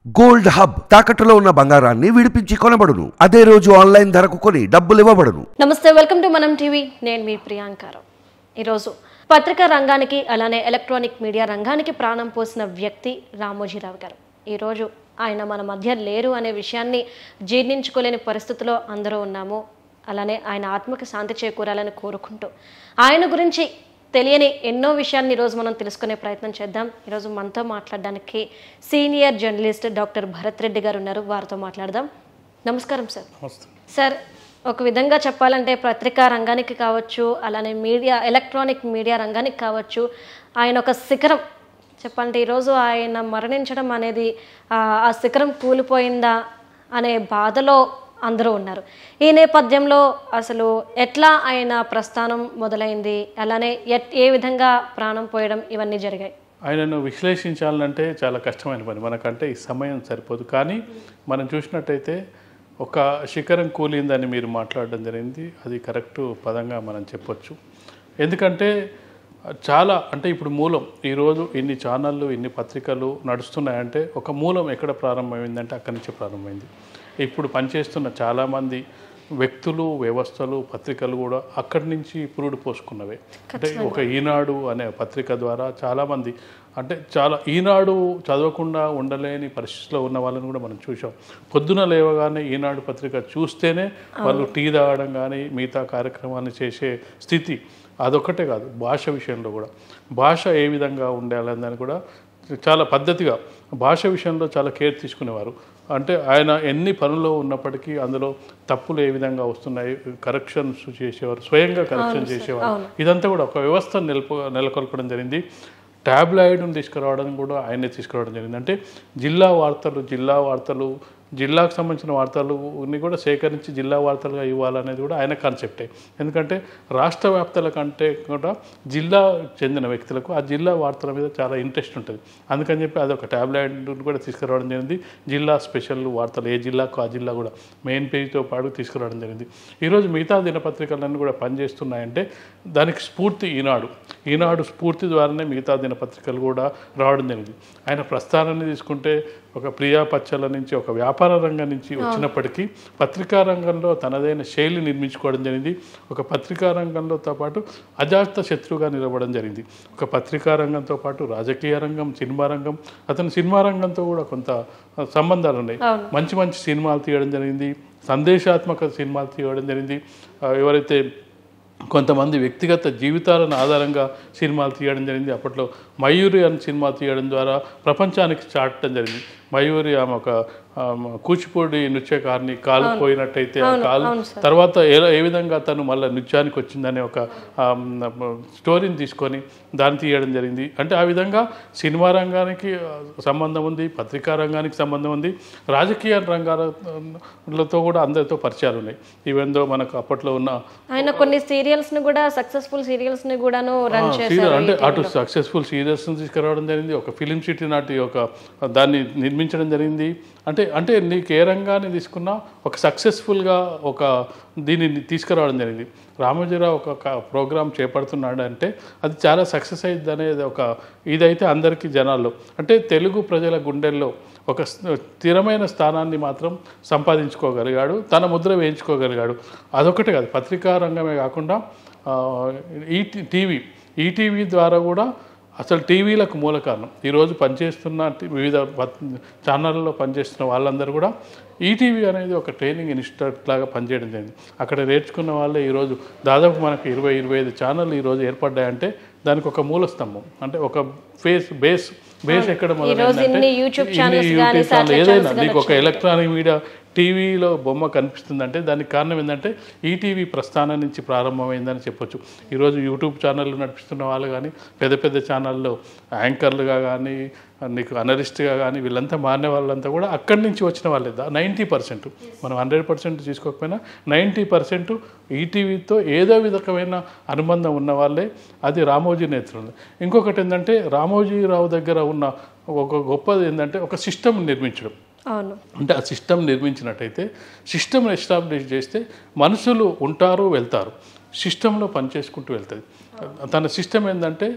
Gold hub తాకట్టులో ఉన్న బంగారాన్ని విడిపించి కొనబడును. అదే రోజు ఆన్లైన్ ధరకు కొని డబ్బులు ఇవ్వబడును. నమస్తే, వెల్కమ్ టు మనం టీవీ. నేను మీ ప్రియాంకారావు. ఈరోజు పత్రికా రంగానికి అలానే ఎలక్ట్రానిక్ మీడియా రంగానికి ప్రాణం పోసిన వ్యక్తి రామోజీరావు గారు. ఈరోజు ఆయన మన మధ్య లేరు అనే విషయాన్ని జీర్ణించుకోలేని పరిస్థితిలో అందరూ ఉన్నాము. అలానే ఆయన ఆత్మకి శాంతి చేకూరాలని కోరుకుంటూ ఆయన గురించి తెలియని ఎన్నో విషయాన్ని ఈరోజు మనం తెలుసుకునే ప్రయత్నం చేద్దాం. ఈరోజు మనతో మాట్లాడడానికి senior journalist doctor Bharat Reddy గారు ఉన్నారు. వారితో మాట్లాడదాం. నమస్కారం సార్. సార్, ఒక విధంగా చెప్పాలంటే పత్రికా రంగానికి కావచ్చు, అలానే మీడియా ఎలక్ట్రానిక్ మీడియా రంగానికి కావచ్చు, ఆయన ఒక శిఖరం చెప్పాలంటే ఈరోజు ఆయన మరణించడం అనేది ఆ శిఖరం కూలిపోయిందా అనే బాధలో అందరూ ఉన్నారు. ఈ నేపథ్యంలో అసలు ఎట్లా ఆయన ప్రస్థానం మొదలైంది, అలానే ఏ విధంగా ప్రాణం పోయడం ఇవన్నీ జరిగాయి? ఆయనను విశ్లేషించాలంటే చాలా కష్టమైన పని, మనకంటే ఈ సమయం సరిపోదు. కానీ మనం చూసినట్టయితే ఒక శిఖరం కూలిందని మీరు మాట్లాడడం జరిగింది. అది కరెక్ట్ పదంగా మనం చెప్పొచ్చు. ఎందుకంటే చాలా అంటే ఇప్పుడు మూలం ఈరోజు ఇన్ని ఛానళ్ళు ఇన్ని పత్రికలు నడుస్తున్నాయంటే ఒక మూలం ఎక్కడ ప్రారంభమైందంటే అక్కడి నుంచి ప్రారంభమైంది. ఇప్పుడు పనిచేస్తున్న చాలామంది వ్యక్తులు, వ్యవస్థలు, పత్రికలు కూడా అక్కడి నుంచి పురుడు పోసుకున్నవే. అంటే ఒక ఈనాడు అనే పత్రిక ద్వారా చాలామంది అంటే ఈనాడు చదవకుండా ఉండలేని పరిస్థితిలో ఉన్న వాళ్ళని కూడా మనం చూసాం. పొద్దున లేవగానే ఈనాడు పత్రిక చూస్తేనే వాళ్ళు టీ తాగడం కానీ మిగతా కార్యక్రమాన్ని చేసే స్థితి. అదొక్కటే కాదు, భాష విషయంలో కూడా భాష ఏ విధంగా ఉండాలని కూడా చాలా పద్ధతిగా భాష విషయంలో చాలా కేర్ తీసుకునేవారు. అంటే ఆయన ఎన్ని పనుల్లో ఉన్నప్పటికీ అందులో తప్పులు ఏ విధంగా వస్తున్నాయి కరెక్షన్స్ చేసేవారు, స్వయంగా కరెక్షన్ చేసేవారు. ఇదంతా కూడా ఒక వ్యవస్థ నెలకొల్పడం జరిగింది. ట్యాబ్లాయిడ్ను తీసుకురావడం కూడా ఆయనే తీసుకురావడం జరిగింది. అంటే జిల్లా వార్తలు జిల్లాకు సంబంధించిన వార్తలని కూడా సేకరించి జిల్లా వార్తలుగా ఇవ్వాలనేది కూడా ఆయన కాన్సెప్టే. ఎందుకంటే రాష్ట్ర వ్యాప్తాల కంటే కూడా జిల్లా చెందిన వ్యక్తులకు ఆ జిల్లా వార్తల మీద చాలా ఇంట్రెస్ట్ ఉంటుంది. అందుకని చెప్పి అదొక ట్యాబ్లాయిడ్ కూడా తీసుకురావడం జరిగింది. జిల్లా స్పెషల్ వార్తలు ఏ జిల్లాకు ఆ జిల్లా కూడా మెయిన్ పేజీతో పాటు తీసుకురావడం జరిగింది. ఈరోజు మిగతా దినపత్రికలన్నీ కూడా పనిచేస్తున్నాయంటే దానికి స్ఫూర్తి ఈనాడు స్ఫూర్తి ద్వారానే మిగతా దినపత్రికలు కూడా రావడం జరిగింది. ఆయన ప్రస్థానాన్ని తీసుకుంటే ఒక ప్రియా పచ్చల నుంచి ఒక వ్యాపార రంగం నుంచి వచ్చినప్పటికీ పత్రికా రంగంలో తనదైన శైలి నిర్మించుకోవడం జరిగింది. ఒక పత్రికా రంగంలోతో పాటు అజాత శత్రువుగా నిలబడడం జరిగింది. ఒక పత్రికా రంగంతో పాటు రాజకీయ రంగం, సినిమా రంగం, అతను సినిమా రంగంతో కూడా కొంత సంబంధాలు ఉన్నాయి. మంచి సినిమాలు తీయడం జరిగింది, సందేశాత్మక సినిమాలు తీయడం జరిగింది. ఎవరైతే కొంతమంది వ్యక్తిగత జీవితాలను ఆధారంగా సినిమాలు తీయడం జరిగింది. అప్పట్లో మయూరి అనే సినిమా తీయడం ద్వారా ప్రపంచానికి చాటడం జరిగింది. మయూరి ఆమె ఒక కూచిపూడి నృత్యకారిని కాలు పోయినట్టయితే ఆ కాలు తర్వాత ఏ విధంగా తను మళ్ళీ నృత్యానికి వచ్చిందనే ఒక స్టోరీని తీసుకొని దాన్ని తీయడం జరిగింది. అంటే ఆ విధంగా సినిమా రంగానికి సంబంధం ఉంది, పత్రికా రంగానికి సంబంధం ఉంది, రాజకీయ రంగాలతో కూడా అందరితో పరిచయాలు ఉన్నాయి. ఈవెన్ దో మనకు అప్పట్లో ఉన్న ఆయన కొన్ని సీరియల్స్ని కూడా సక్సెస్ఫుల్ సీరియల్స్ని కూడాను రన్ చేశారు. అంటే అటు సక్సెస్ఫుల్ సీరియల్స్ని తీసుకురావడం జరిగింది. ఒక ఫిలిం సిటీ నాటి ఒక దాన్ని నిర్మించడం జరిగింది. అంటే నీకు ఏ రంగాన్ని తీసుకున్నా ఒక సక్సెస్ఫుల్గా ఒక దీన్ని తీసుకురావడం జరిగింది. రామోజీరావు ఒక ప్రోగ్రాం చేపడుతున్నాడు అంటే అది చాలా సక్సెస్ అయ్యింది అనేది ఒక ఇదైతే అందరికీ జనాల్లో అంటే తెలుగు ప్రజల గుండెల్లో ఒక స్థిరమైన స్థానాన్ని మాత్రం సంపాదించుకోగలిగాడు, తన ముద్ర వేయించుకోగలిగాడు. అదొకటే కాదు, పత్రికా రంగమే కాకుండా ఈటీవీ ద్వారా కూడా అసలు టీవీలకు మూల కారణం. ఈరోజు పనిచేస్తున్న వివిధ ఛానళ్ళలో పనిచేస్తున్న వాళ్ళందరూ కూడా ఈటీవీ అనేది ఒక ట్రైనింగ్ ఇన్స్టిట్యూట్ లాగా పనిచేయడం జరిగింది. అక్కడ నేర్చుకున్న వాళ్ళే ఈరోజు దాదాపు మనకు 20-25 ఛానళ్ళు ఈరోజు ఏర్పడ్డాయంటే దానికి ఒక మూల స్తంభం అంటే ఒక బేస్ ఎక్కడ మొదలైందంటే యూట్యూబ్ ఛానల్. ఏదైనా నీకు ఒక ఎలక్ట్రానిక్ మీడియా టీవీలో బొమ్మ కనిపిస్తుందంటే దానికి కారణం ఏంటంటే ఈటీవీ ప్రస్థానం నుంచి ప్రారంభమైందని చెప్పొచ్చు. ఈరోజు యూట్యూబ్ ఛానళ్ళు నడిపిస్తున్న వాళ్ళు కానీ పెద్ద ఛానల్లో యాంకర్లుగా కానీ నీకు అనలిస్ట్గా కానీ వీళ్ళంతా మారిన వాళ్ళంతా కూడా అక్కడి నుంచి వచ్చిన వాళ్ళే. 90% మనం 100% తీసుకోకపోయినా 90% ఈటీవీతో ఏదో విధమైన అనుబంధం ఉన్న వాళ్ళే. అది రామోజీ నేతృత్వం. ఇంకొకటి ఏంటంటే రామోజీరావు దగ్గర ఉన్న ఒక గొప్పది ఏంటంటే ఒక సిస్టమ్ నిర్మించడం. అంటే ఆ సిస్టమ్ నిర్మించినట్టయితే సిస్టమ్ ఎస్టాబ్లిష్ చేస్తే మనుషులు ఉంటారు, వెళ్తారు, సిస్టంలో పనిచేసుకుంటూ వెళ్తుంది. తన సిస్టమ్ ఏంటంటే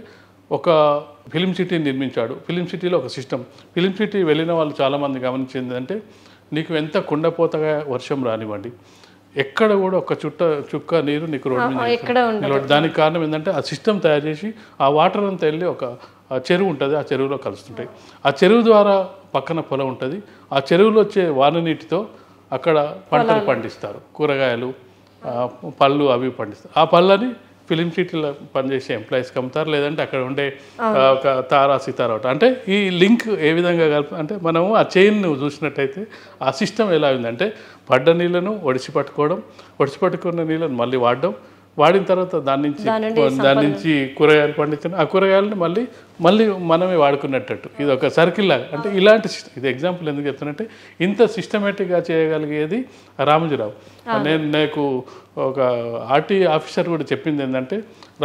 ఒక ఫిలిం సిటీని నిర్మించాడు. ఫిలిం సిటీలో ఒక సిస్టమ్. ఫిలిం సిటీ వెళ్ళిన వాళ్ళు చాలామంది గమనించింది అంటే నీకు ఎంత కుండపోతగా వర్షం రానివ్వండి, ఎక్కడ కూడా ఒక చుక్క నీరు నీకు రోడ్డు మీద నిలబడి. దానికి కారణం ఏంటంటే ఆ సిస్టమ్ తయారు చేసి ఆ వాటర్ అంతా వెళ్ళి ఒక చెరువు ఉంటుంది, ఆ చెరువులో కలుస్తుంటాయి. ఆ చెరువు ద్వారా పక్కన పొలం ఉంటుంది. ఆ చెరువులో వచ్చే వాన నీటితో అక్కడ పంటలు పండిస్తారు, కూరగాయలు, పళ్ళు అవి పండిస్తారు. ఆ పళ్ళని ఫిలిం సిటీలో పనిచేసే ఎంప్లాయీస్కి అమ్ముతారు, లేదంటే అక్కడ ఉండే ఒక తారా సితారా. అంటే ఈ లింక్ ఏ విధంగా అంటే మనము ఆ చైన్ చూసినట్టయితే ఆ సిస్టమ్ ఎలా ఉందంటే పడ్డ నీళ్ళను ఒడిసిపట్టుకున్న నీళ్ళను మళ్ళీ వాడిన తర్వాత దాని నుంచి కూరగాయలు పండించిన ఆ కూరగాయలను మళ్ళీ మనమే వాడుకున్నట్టు. ఇది ఒక సర్కిల్ లాగా. అంటే ఇలాంటి ఇది ఎగ్జాంపుల్ ఎందుకు చెప్తానంటే ఇంత సిస్టమేటిక్గా చేయగలిగేది రామోజీరావు. నాకు ఒక ఆర్టీ ఆఫీసర్ కూడా చెప్పింది ఏంటంటే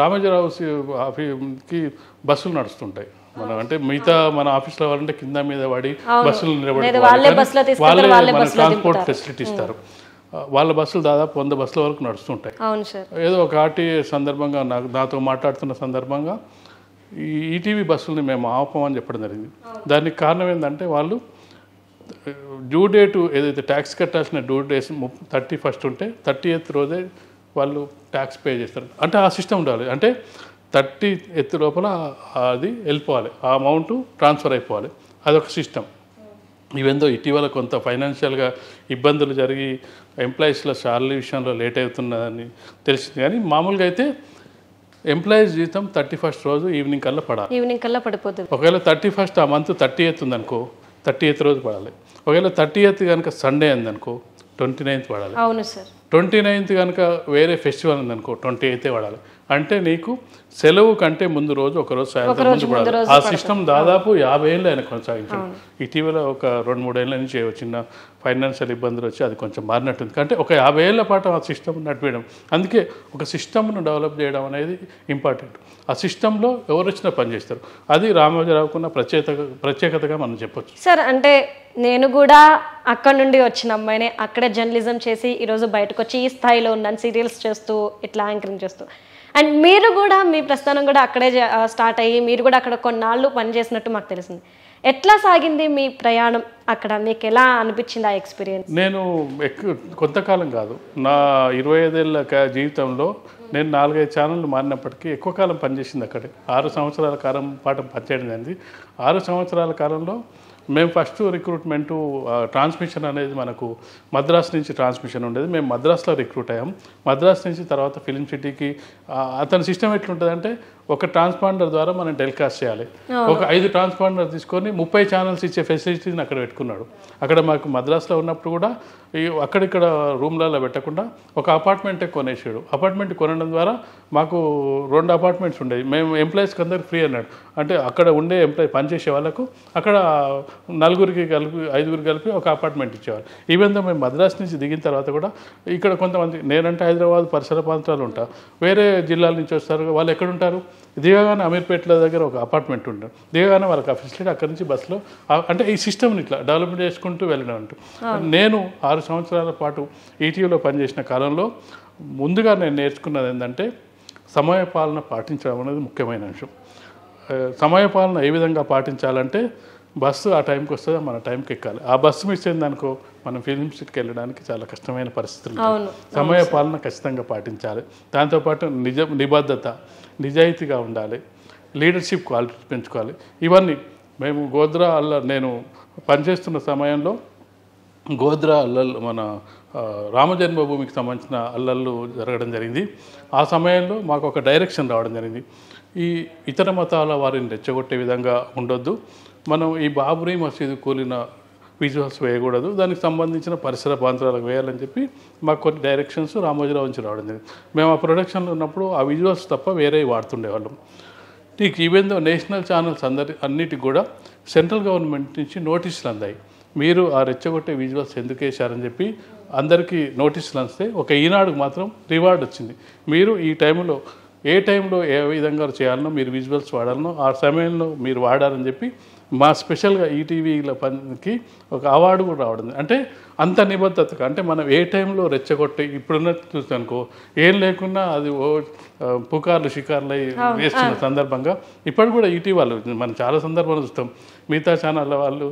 రామోజీరావుకి బస్సులు నడుస్తుంటాయి. మనం అంటే మిగతా మన ఆఫీస్లో వాళ్ళంటే కింద మీద పడి బస్సులు నిలబడి వాళ్ళే మన ట్రాన్స్పోర్ట్ ఫెసిలిటీ ఇస్తారు. వాళ్ళ బస్సులు దాదాపు 100 బస్సుల వరకు నడుస్తుంటాయి. ఏదో ఒక ఆర్టీ సందర్భంగా నాతో మాట్లాడుతున్న సందర్భంగా ఈ ఈటీవీ బస్సులని మేము ఆపమని చెప్పడం జరిగింది. దానికి కారణం ఏంటంటే వాళ్ళు డ్యూ డేటు ఏదైతే ట్యాక్స్ కట్టాల్సిన డ్యూ డేట్ 31st ఉంటే 30th రోజే వాళ్ళు ట్యాక్స్ పే చేస్తారు. అంటే ఆ సిస్టమ్ ఉండాలి. అంటే 30th లోపల అది వెళ్ళిపోవాలి, ఆ అమౌంట్ ట్రాన్స్ఫర్ అయిపోవాలి. అదొక సిస్టమ్. ఈవెందో ఇటీవల కొంత ఫైనాన్షియల్గా ఇబ్బందులు జరిగి ఎంప్లాయీస్లో శాలరీ విషయంలో లేట్ అవుతున్నదని తెలిసింది. కానీ మామూలుగా అయితే ఎంప్లాయీస్ జీతం 31st రోజు ఈవినింగ్ కల్లా పడిపోతుంది. ఒకవేళ 31st ఆ మంత్ 30th ఉందనుకో 30th రోజు పడాలి. ఒకవేళ 30th కనుక సండే ఉందనుకో 29th పడాలి. అవును సార్. 29th కనుక వేరే ఫెస్టివల్ ఉందనుకో 28th పడాలి. అంటే నీకు సెలవు కంటే ముందు రోజు ఒకరోజు సాయంత్రం ముందు పడాలి. ఆ సిస్టమ్ దాదాపు 50 ఏళ్ళు ఆయన కొనసాగించాడు. ఇటీవల ఒక 2-3 ఏళ్ళ నుంచి చిన్న ఫైనాన్షియల్ ఇబ్బందులు వచ్చి అది కొంచెం మారినట్టుంది. అంటే ఒక 50 ఏళ్ల పాటు ఆ సిస్టమ్ నడిపేయడం. అందుకే ఒక సిస్టమ్ను డెవలప్ చేయడం అనేది ఇంపార్టెంట్. ఆ సిస్టంలో ఎవరు వచ్చినా పనిచేస్తారు. అది రామోజీరావుకున్న ప్రత్యేకతగా మనం చెప్పొచ్చు సార్. అంటే నేను కూడా అక్కడ నుండి వచ్చిన అమ్మాయినే, అక్కడే జర్నలిజం చేసి ఈరోజు బయటకు వచ్చి ఈ స్థాయిలో ఉన్నాను, సీరియల్స్ చేస్తూ ఇట్లా యాంకరింగ్ చేస్తూ. అండ్ మీరు కూడా మీ ప్రస్థానం కూడా అక్కడే స్టార్ట్ అయ్యి మీరు కూడా అక్కడ కొన్నాళ్ళు పనిచేసినట్టు మాకు తెలిసింది. ఎట్లా సాగింది మీ ప్రయాణం అక్కడ? మీకు ఎలా అనిపించింది ఆ ఎక్స్పీరియన్స్? నేను కొంతకాలం కాదు, నా 25 ఏళ్ళ జీవితంలో నేను 4-5 ఛానళ్ళు మారినప్పటికీ ఎక్కువ కాలం పనిచేసింది అక్కడే. 6 సంవత్సరాల కాలం పాటు పనిచేయడం జరిగింది. 6 సంవత్సరాల కాలంలో మేము ఫస్ట్ రిక్రూట్మెంటు ట్రాన్స్మిషన్ అనేది మనకు మద్రాస్ నుంచి ట్రాన్స్మిషన్ ఉండేది. మేము మద్రాస్లో రిక్రూట్ అయ్యాం. మద్రాస్ నుంచి తర్వాత ఫిలిం సిటీకి అతని సిస్టమ్ ఎట్లుంటుందంటే ఒక ట్రాన్స్పాండర్ ద్వారా మనం టెలికాస్ట్ చేయాలి. ఒక 5 ట్రాన్స్పాండర్ తీసుకొని 30 ఛానల్స్ ఇచ్చే ఫెసిలిటీని అక్కడ పెట్టుకున్నాడు. అక్కడ మాకు మద్రాస్లో ఉన్నప్పుడు కూడా అక్కడిక్కడ రూమ్లలో పెట్టకుండా ఒక అపార్ట్మెంటే కొనేసాడు. అపార్ట్మెంట్ కొనడం ద్వారా మాకు 2 అపార్ట్మెంట్స్ ఉండేవి. మేము ఎంప్లాయీస్కి అందరికి ఫ్రీ అన్నాడు. అంటే అక్కడ ఉండే ఎంప్లాయీ పనిచేసే వాళ్ళకు అక్కడ 4 కలిపి 5 కలిపి ఒక అపార్ట్మెంట్ ఇచ్చేవారు. ఈవెన్ దో మేము మద్రాస్ నుంచి దిగిన తర్వాత కూడా ఇక్కడ కొంతమంది, నేనంటే హైదరాబాద్ పరిసర ప్రాంతాలు ఉంటా, వేరే జిల్లాల నుంచి వస్తారు. వాళ్ళు ఎక్కడుంటారు? దిగగానే అమీర్పేటల దగ్గర ఒక అపార్ట్మెంట్ ఉంటారు. దిగగానే వాళ్ళకి ఆ ఫెసిలిటీ అక్కడి నుంచి బస్సులో. అంటే ఈ సిస్టమ్ని ఇట్లా డెవలప్మెంట్ చేసుకుంటూ వెళ్ళడం అంటూ. నేను 6 సంవత్సరాల పాటు ఈటీవీలో పనిచేసిన కాలంలో ముందుగా నేను నేర్చుకున్నది ఏంటంటే సమయపాలన పాటించడం అనేది ముఖ్యమైన అంశం. సమయపాలన ఏ విధంగా పాటించాలంటే బస్సు ఆ టైంకి వస్తుందో మన టైంకి ఎక్కాలి. ఆ బస్సు మిస్ అయిందనుకో మనం ఫిలిం సిటీకి వెళ్ళడానికి చాలా కష్టమైన పరిస్థితులు. సమయపాలన ఖచ్చితంగా పాటించాలి. దాంతోపాటు నిబద్ధత, నిజాయితీగా ఉండాలి, లీడర్షిప్ క్వాలిటీ పెంచుకోవాలి. ఇవన్నీ మేము గోద్రా నేను పనిచేస్తున్న సమయంలో గోద్రా అల్లల్ మన రామజన్మభూమికి సంబంధించిన అల్లర్లు జరగడం జరిగింది. ఆ సమయంలో మాకు ఒక డైరెక్షన్ రావడం జరిగింది. ఈ ఇతర మతాల వారిని రెచ్చగొట్టే విధంగా ఉండొద్దు, మనం ఈ బాబరీ మసీదు కూలిన విజువల్స్ వేయకూడదు, దానికి సంబంధించిన పరిసర ప్రాంతాలకు వేయాలని చెప్పి మాకు కొన్ని డైరెక్షన్స్ రామోజీరావు నుంచి రావడం జరిగింది. మేము ఆ ప్రొడక్షన్లో ఉన్నప్పుడు ఆ విజువల్స్ తప్ప వేరే వాడుతుండేవాళ్ళం. నీకు ఈవెన్ దో నేషనల్ ఛానల్స్ అన్నిటికి కూడా సెంట్రల్ గవర్నమెంట్ నుంచి నోటీసులు అందాయి. మీరు ఆ రెచ్చగొట్టే విజువల్స్ ఎందుకు వేశారని చెప్పి అందరికీ నోటీసులు అందిస్తే ఒక ఈనాడుకు మాత్రం రివార్డ్ వచ్చింది. మీరు ఈ టైంలో ఏ విధంగా చేయాలనో, మీరు విజువల్స్ వాడాలనో ఆ సమయంలో మీరు వాడాలని చెప్పి మా స్పెషల్గా ఈటీవీల పనికి ఒక అవార్డు కూడా రావడం. అంటే అంత నిబద్ధతగా, అంటే మనం ఏ టైంలో రెచ్చగొట్టి ఇప్పుడున్న చూస్తానుకో ఏం లేకున్నా అది పుకార్లు షికార్లు వేస్తున్న సందర్భంగా ఇప్పుడు కూడా ఈటీవీ వాళ్ళు మనం చాలా సందర్భాలు చూస్తాం. మిగతా ఛానళ్ళ వాళ్ళు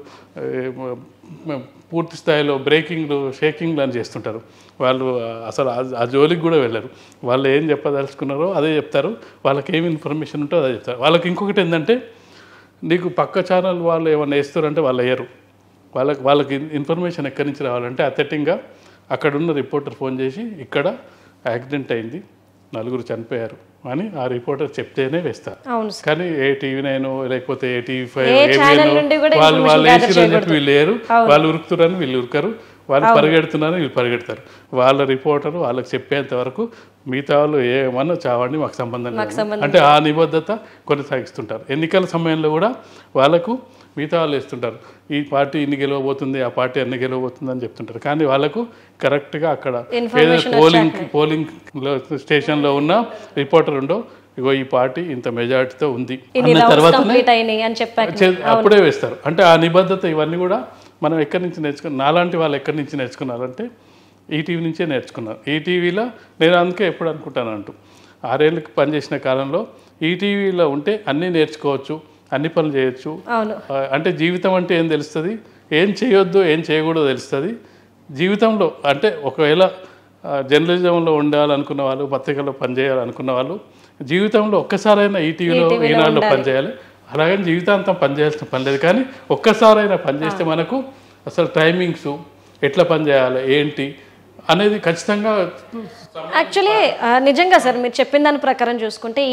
పూర్తి స్థాయిలో బ్రేకింగ్లు షేకింగ్లు అని చేస్తుంటారు. వాళ్ళు అసలు ఆ జోలికి కూడా వెళ్ళరు. వాళ్ళు ఏం చెప్పదలుచుకున్నారో అదే చెప్తారు. వాళ్ళకి ఏమి ఇన్ఫర్మేషన్ ఉంటుందో అదే చెప్తారు. వాళ్ళకి ఇంకొకటి ఏంటంటే, నీకు పక్క ఛానల్ వాళ్ళు ఏమైనా వేస్తారంటే వాళ్ళు వేయరు. వాళ్ళకి ఇన్ఫర్మేషన్ ఎక్కడి నుంచి రావాలంటే అథెంటిక్గా అక్కడున్న రిపోర్టర్ ఫోన్ చేసి ఇక్కడ యాక్సిడెంట్ అయింది, 4 చనిపోయారు అని ఆ రిపోర్టర్ చెప్తేనే వేస్తారు. కానీ ఏ టీవీ9 లేకపోతే ఏ టీవీ5 వాళ్ళు వేసిరని చెప్పి వీళ్ళు లేరు, వాళ్ళు ఉరుకుతున్నారని వీళ్ళు ఉరకరు, వాళ్ళు పరిగెడుతున్నారని వీళ్ళు పరిగెడతారు. వాళ్ళ రిపోర్టర్ వాళ్ళకి చెప్పేంత వరకు మిగతా వాళ్ళు ఏమన్నా చావండి మాకు సంబంధం లేదు అంటే ఆ నిబద్ధత కొనసాగిస్తుంటారు. ఎన్నికల సమయంలో కూడా వాళ్ళకు మిగతా వాళ్ళు వేస్తుంటారు, ఈ పార్టీ ఇన్ని గెలవబోతుంది, ఆ పార్టీ అన్ని గెలవబోతుంది అని చెప్తుంటారు. కానీ వాళ్ళకు కరెక్ట్గా అక్కడ ఏదైతే పోలింగ్ స్టేషన్లో ఉన్న రిపోర్టర్ ఉండో ఇగో ఈ పార్టీ ఇంత మెజారిటీతో ఉంది అన్న తర్వాతనే అప్పుడే వేస్తారు. అంటే ఆ నిబద్ధత ఇవన్నీ కూడా మనం ఎక్కడి నుంచి నేర్చుకున్నాం, నాలాంటి వాళ్ళు ఎక్కడి నుంచి నేర్చుకున్నారంటే ఈటీవీ నుంచే నేర్చుకున్నారు. ఈటీవీలో నేను అందుకే ఎప్పుడు అనుకుంటాను అంటూ 6 ఏళ్ళకి పనిచేసిన కాలంలో ఈటీవీలో ఉంటే అన్నీ నేర్చుకోవచ్చు, అన్ని పనులు చేయొచ్చు. అంటే జీవితం అంటే ఏం తెలుస్తుంది, ఏం చేయొద్దు ఏం చేయకూడదో తెలుస్తుంది. జీవితంలో అంటే ఒకవేళ జర్నలిజంలో ఉండాలనుకున్న వాళ్ళు, పత్రికల్లో పనిచేయాలనుకున్న వాళ్ళు జీవితంలో ఒక్కసారైనా ఈటీవీలో ఈనాడులో పనిచేయాలి. అలాగని జీవితాంతం పనిచేయాల్సిన పని లేదు, కానీ ఒక్కసారైనా పనిచేస్తే మనకు అసలు టైమింగ్స్ ఎట్లా పనిచేయాలి ఏంటి అనేది ఖచ్చితంగా. యాక్చువల్లీ నిజంగా సార్ మీరు చెప్పిన దాని ప్రకారం చూసుకుంటే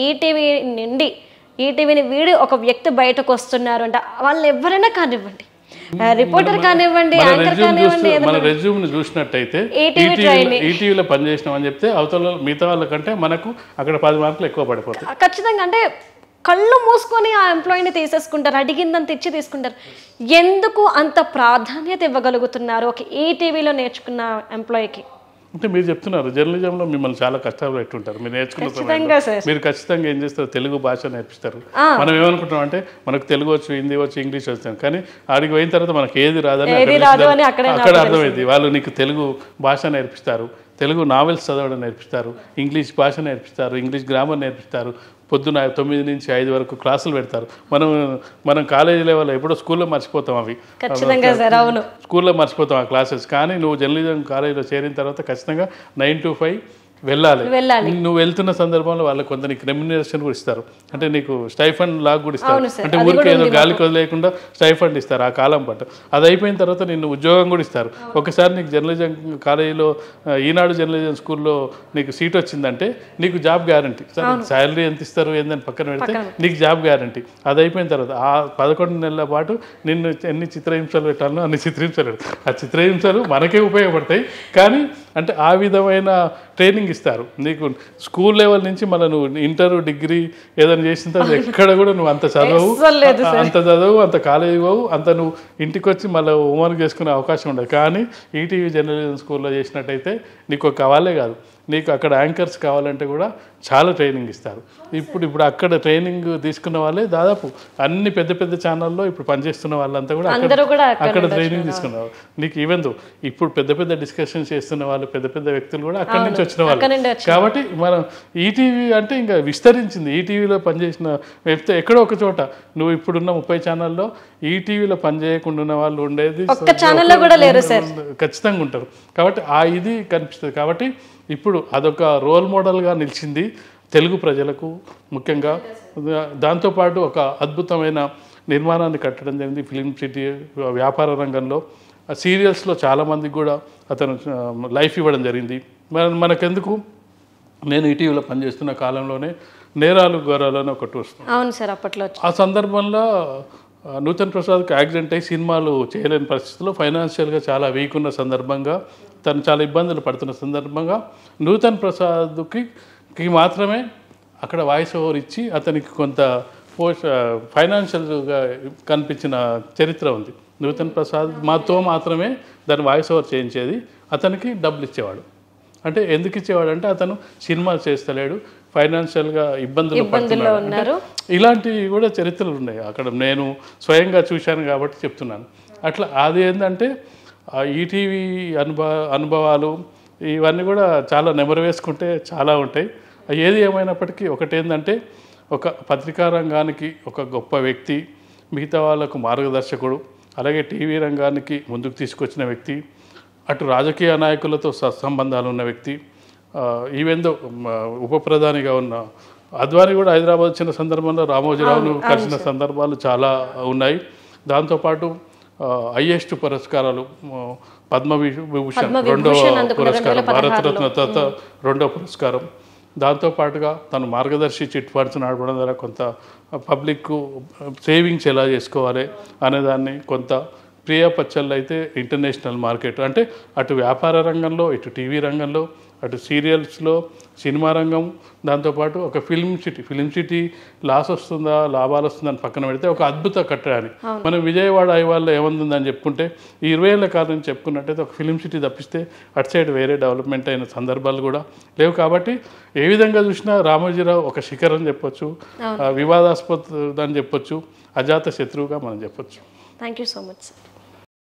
ఈటీవీని వీడి ఒక వ్యక్తి బయటకు వస్తున్నారు అంటే వాళ్ళు ఎవరైనా కానివ్వండి, రిపోర్టర్ కానివ్వండి, యాంకర్ కానివ్వండి, మన రెజ్యూమ్ని చూసినట్టయితే ఈటీవీలో పనిచేసినామని చెప్తే అవతల మిగతా వాళ్ళకంటే మనకు అక్కడ 10 మార్కులు ఎక్కువ పడిపోతాయి ఖచ్చితంగా. అంటే కళ్ళు మూసుకొని ఆ ఎంప్లాయీని తీసేసుకుంటారు, అడిగిందని తెచ్చి తీసుకుంటారు. ఎందుకు అంత ప్రాధాన్యత ఇవ్వగలుగుతున్నారు ఒక ఈటీవీలో నేర్చుకున్న ఎంప్లాయీకి? అంటే మీరు చెప్తున్నారు జర్నలిజంలో మిమ్మల్ని చాలా కష్టాలు పెట్టుంటారు. మీరు నేర్చుకున్న సమయంలో మీరు ఖచ్చితంగా ఏం చేస్తారు, తెలుగు భాష నేర్పిస్తారు. మనం ఏమనుకుంటాం అంటే మనకు తెలుగు వచ్చు, హిందీ వచ్చు, ఇంగ్లీష్ వచ్చాం, కానీ ఆడికి పోయిన తర్వాత మనకి ఏది రాదని అక్కడ అర్థమైంది. వాళ్ళు నీకు తెలుగు భాష నేర్పిస్తారు, తెలుగు నావెల్స్ చదవడం నేర్పిస్తారు, ఇంగ్లీష్ భాష నేర్పిస్తారు, ఇంగ్లీష్ గ్రామర్ నేర్పిస్తారు. పొద్దున 9 నుంచి 5 వరకు క్లాసులు పెడతారు. మనం కాలేజీ లెవెల్లో ఎప్పుడో స్కూల్లో మర్చిపోతాం, అవి స్కూల్లో మర్చిపోతాం ఆ క్లాసెస్. కానీ నువ్వు జర్నలిజం కాలేజీలో చేరిన తర్వాత ఖచ్చితంగా 9 to 5 వెళ్ళాలి. నువ్వు వెళ్తున్న సందర్భంలో వాళ్ళకి కొంత నీకు రెమ్యునరేషన్ కూడా ఇస్తారు, అంటే నీకు స్టైఫండ్ లాగా కూడా ఇస్తారు. అంటే ఊరికి ఏదో గాలికి వదిలేకుండా స్టైఫండ్ ఇస్తారు ఆ కాలం పాటు. అది అయిపోయిన తర్వాత నిన్ను ఉద్యోగం కూడా ఇస్తారు. ఒకసారి నీకు జర్నలిజం కాలేజీలో ఈనాడు జర్నలిజం స్కూల్లో నీకు సీట్ వచ్చిందంటే నీకు జాబ్ గ్యారంటీ. శాలరీ ఎంత ఇస్తారు ఏందని పక్కన పెడితే నీకు జాబ్ గ్యారంటీ. అది అయిపోయిన తర్వాత ఆ 11 నెలల పాటు నిన్ను ఎన్ని చిత్రహింసలు పెట్టాలనో అన్ని చిత్రహింసలు పెడతారు. ఆ చిత్రహింసలు మనకే ఉపయోగపడతాయి, కానీ అంటే ఆ విధమైన ట్రైనింగ్ ఇస్తారు నీకు. స్కూల్ లెవెల్ నుంచి మళ్ళీ నువ్వు ఇంటర్ డిగ్రీ ఏదైనా చేసిన తర్వాత ఎక్కడ కూడా నువ్వు అంత చదువు అంత కాలేజీ పోవు, అంత నువ్వు ఇంటికి వచ్చి మళ్ళీ హోంవర్క్ చేసుకునే అవకాశం ఉండదు. కానీ ఈటీవీ జర్నలిజం స్కూల్లో చేసినట్టయితే నీకు ఒక వాళ్ళే కాదు, నీకు అక్కడ యాంకర్స్ కావాలంటే కూడా చాలా ట్రైనింగ్ ఇస్తారు. ఇప్పుడు అక్కడ ట్రైనింగ్ తీసుకున్న వాళ్ళే దాదాపు అన్ని పెద్ద పెద్ద ఛానల్లో ఇప్పుడు పనిచేస్తున్న వాళ్ళంతా కూడా అక్కడ ట్రైనింగ్ తీసుకున్నారు. నీకు ఈవెన్ ఇప్పుడు పెద్ద పెద్ద డిస్కషన్స్ చేస్తున్న వాళ్ళు పెద్ద పెద్ద వ్యక్తులు కూడా అక్కడి నుంచి వచ్చిన వాళ్ళు. కాబట్టి మనం ఈటీవీ అంటే ఇంకా విస్తరించింది. ఈటీవీలో పనిచేసిన వ్యక్తి ఎక్కడో ఒక చోట నువ్వు ఇప్పుడున్న 30 ఛానల్లో ఈటీవీలో పనిచేయకుండా ఉన్న వాళ్ళు ఉండేది ఖచ్చితంగా ఉంటారు. కాబట్టి ఆ ఇది కనిపిస్తుంది. కాబట్టి ఇప్పుడు అదొక రోల్ మోడల్గా నిలిచింది తెలుగు ప్రజలకు ముఖ్యంగా. దాంతోపాటు ఒక అద్భుతమైన నిర్మాణాన్ని కట్టడం జరిగింది ఫిలిం సిటీ వ్యాపార రంగంలో. సీరియల్స్లో చాలామందికి కూడా అతను లైఫ్ ఇవ్వడం జరిగింది. మనకెందుకు, నేను ఈటీవీలో పనిచేస్తున్న కాలంలోనే నేరాలు ఘోరాలు అని ఒకటి వస్తుంది. అవును సార్, అప్పట్లో ఆ సందర్భంలో నూతన్ ప్రసాద్కి యాక్సిడెంట్ అయ్యి సినిమాలు చేయలేని పరిస్థితుల్లో ఫైనాన్షియల్గా చాలా వీక్ ఉన్న సందర్భంగా, తను చాలా ఇబ్బందులు పడుతున్న సందర్భంగా నూతన్ ప్రసాద్కి మాత్రమే అక్కడ వాయిస్ ఓవర్ ఇచ్చి అతనికి కొంత ఫైనాన్షియల్గా కనిపించిన చరిత్ర ఉంది. నూతన్ ప్రసాద్ మాతో మాత్రమే దాన్ని వాయిస్ ఓవర్ చేయించేది, అతనికి డబ్బులు ఇచ్చేవాడు. అంటే ఎందుకు ఇచ్చేవాడు అంటే అతను సినిమాలు చేస్తలేడు, ఫైనాన్షియల్గా ఇబ్బందులు ఇబ్బందుల్లో పడుతున్నారు. ఉన్నారు. ఇలాంటివి కూడా చరిత్రలు ఉన్నాయి అక్కడ, నేను స్వయంగా చూశాను కాబట్టి చెప్తున్నాను. అట్లా అది ఏంటంటే ఈటీవీ అనుభవాలు ఇవన్నీ కూడా చాలా నెమరు వేసుకుంటే చాలా ఉంటాయి. ఏది ఏమైనప్పటికీ ఒకటేంటంటే ఒక పత్రికా రంగానికి ఒక గొప్ప వ్యక్తి, మిగతా వాళ్ళకు మార్గదర్శకుడు, అలాగే టీవీ రంగానికి ముందుకు తీసుకొచ్చిన వ్యక్తి, అటు రాజకీయ నాయకులతో సత్సంబంధాలు ఉన్న వ్యక్తి. ఈవెందో ఉప ప్రధానిగా ఉన్న అద్వానీ కూడా హైదరాబాద్ వచ్చిన సందర్భంలో రామోజీరావును కలిసిన సందర్భాలు చాలా ఉన్నాయి. దాంతోపాటు హైయెస్ట్ పురస్కారాలు పద్మవిభూషణ్ రెండవ పురస్కారం, భారతరత్న తర్వాత రెండవ పురస్కారం. దాంతోపాటుగా తను మార్గదర్శి చిట్ ఫండ్స్ నడపడం ద్వారా కొంత పబ్లిక్ సేవింగ్స్ ఎలా చేసుకోవాలి అనేదాన్ని, కొంత ప్రియా పచ్చళ్ళు అయితే ఇంటర్నేషనల్ మార్కెట్ అంటే అటు వ్యాపార రంగంలో, ఇటు టీవీ రంగంలో, అటు సీరియల్స్లో, సినిమా రంగం, దాంతోపాటు ఒక ఫిల్మ్ సిటీ లాస్ వస్తుందా లాభాలు వస్తుందని పక్కన పెడితే ఒక అద్భుత కట్టడాన్ని మనం విజయవాడ ఐవాల్లో ఏముందని చెప్పుకుంటే ఈ 20 ఏళ్ల కాలం నుంచి చెప్పుకున్నట్టయితే ఒక ఫిల్మ్ సిటీ తప్పిస్తే అటు సైడ్ వేరే డెవలప్మెంట్ అయిన సందర్భాలు కూడా లేవు. కాబట్టి ఏ విధంగా చూసినా రామోజీరావు ఒక శిఖరం చెప్పొచ్చు, వివాదాస్పద అని చెప్పొచ్చు, అజాత శత్రువుగా మనం చెప్పొచ్చు. Thank you so much sir.